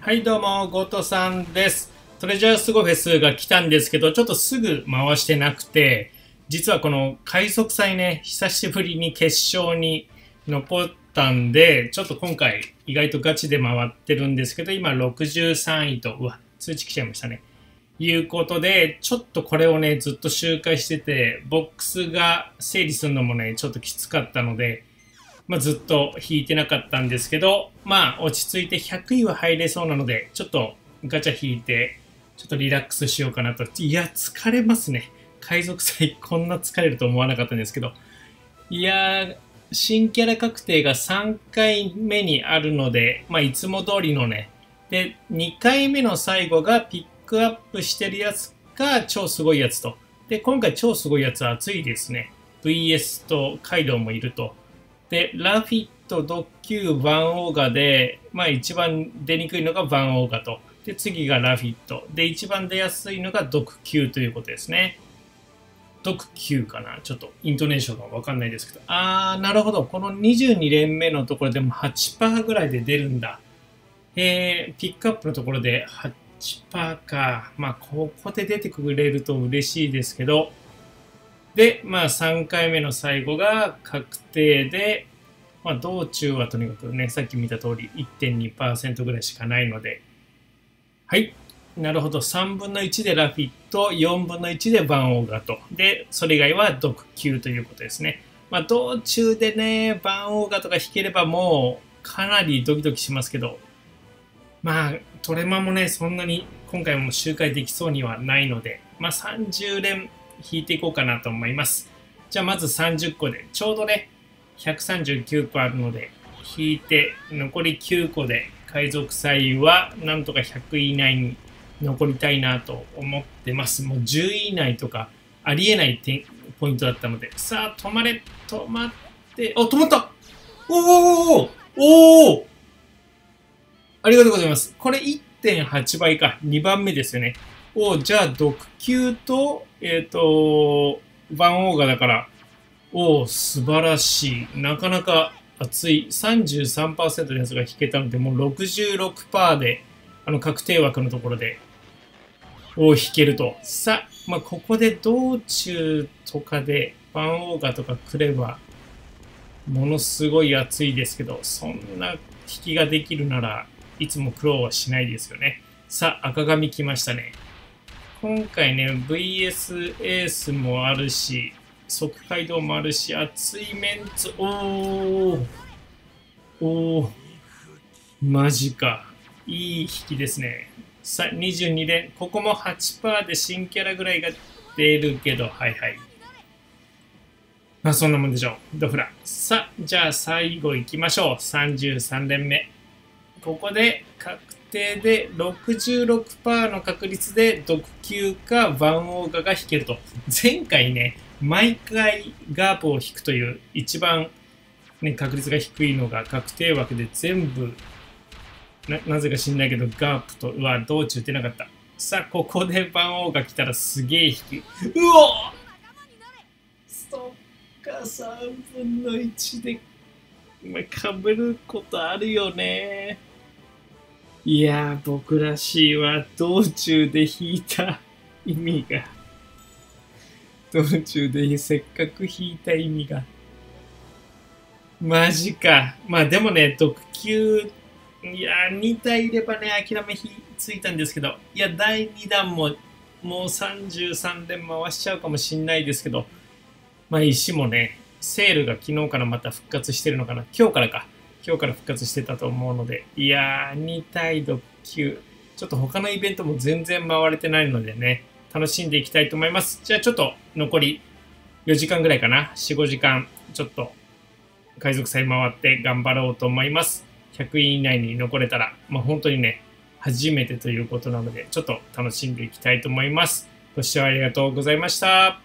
はい、どうも、ゴトさんです。トレジャースゴフェスが来たんですけど、ちょっとすぐ回してなくて、実はこの海賊祭ね、久しぶりに決勝に残ったんで、ちょっと今回意外とガチで回ってるんですけど、今63位と、うわ、通知来ちゃいましたね。いうことで、ちょっとこれをね、ずっと周回してて、ボックスが整理するのもね、ちょっときつかったので、ずっと引いてなかったんですけど、落ち着いて100位は入れそうなので、ちょっとガチャ引いて、ちょっとリラックスしようかなと。いや、疲れますね。海賊祭こんな疲れると思わなかったんですけど。いやー、新キャラ確定が3回目にあるので、いつも通りのね。で、2回目の最後がピックアップしてるやつが超すごいやつと。で、今回超すごいやつは熱いですね。VS とカイドウもいると。で、ラフィット、ドッキュー、バンオーガで、一番出にくいのがバンオーガと。で、次がラフィット。で、一番出やすいのがドクキューということですね。ドクキューかな、ちょっとイントネーションがわかんないですけど。なるほど。この22連目のところでも 8% ぐらいで出るんだ。ピックアップのところで 8% か。ここで出てくれると嬉しいですけど、で、3回目の最後が確定で、道中はとにかくね、さっき見た通り 1.2% ぐらいしかないので、はい。なるほど。3分の1でラフィット、4分の1でバンオーガと。で、それ以外は毒球ということですね。道中でね、バンオーガとか引ければもうかなりドキドキしますけど、トレマもね、そんなに今回も周回できそうにはないので、30連引いていこうかなと思います。じゃあまず30個で、ちょうどね、139個あるので、引いて残り9個で海賊祭はなんとか100位以内に残りたいなと思ってます。もう10位以内とかありえないポイントだったので、さあ止まれ、止まって、止まった。おおありがとうございます。これ 1.8 倍か。2番目ですよね。じゃあ、毒球と、バンオーガだから、素晴らしい。なかなか熱い。33% のやつが引けたので、もう 66% で、確定枠のところで、引けると。さあ、ここで道中とかで、バンオーガとか来れば、ものすごい熱いですけど、そんな引きができるなら、いつも苦労はしないですよね。さあ、赤髪来ましたね。今回ね、VS エースもあるし、速街道もあるし、熱いメンツ、マジか。いい引きですね。さあ、22連。ここも 8% で新キャラぐらいが出るけど、はいはい。そんなもんでしょう。ドフラ。さあ、じゃあ最後行きましょう。33連目。ここで確定で 66% の確率で毒球かバンオーガが引けると。前回ね、毎回ガープを引くという一番、ね、確率が低いのが確定枠で全部、なぜか知んないけどガープと、道中出なかった。さあ、ここでバンオーガ来たらすげえ引き。そっか、3分の1で、被ることあるよね。いやー、僕らしいわ。道中で引いた意味が。道中でせっかく引いた意味が。マジか。でもね、毒球、いやー、2体いればね、諦めついたんですけど、いや、第2弾も、もう33連回しちゃうかもしんないですけど、石もね、セールが昨日からまた復活してるのかな。今日から復活してたと思うので、いやー、2体毒球。ちょっと他のイベントも全然回れてないのでね、楽しんでいきたいと思います。じゃあちょっと残り4時間ぐらいかな。4、5時間、ちょっと海賊祭回って頑張ろうと思います。100位以内に残れたら、本当にね、初めてということなので、ちょっと楽しんでいきたいと思います。ご視聴ありがとうございました。